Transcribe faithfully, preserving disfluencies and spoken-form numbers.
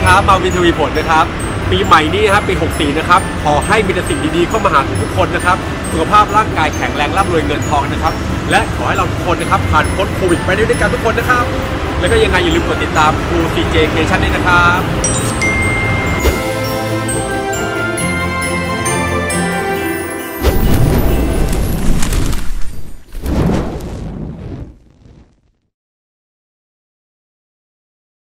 ครับมาวินทวีผลนะครับปีใหม่นี้นะครับปีหกสี่นะครับขอให้มีแต่สิ่งดีๆเข้ามาหาทุกคนนะครับสุขภาพร่างกายแข็งแรงร่ำรวยเงินทองนะครับและขอให้เราทุกคนนะครับผ่านพ้นโควิดไปได้ด้วยกันทุกคนนะครับแล้วก็ยังไงอย่าลืมกดติดตามครูซีเจเคชั่นด้วยนะครับ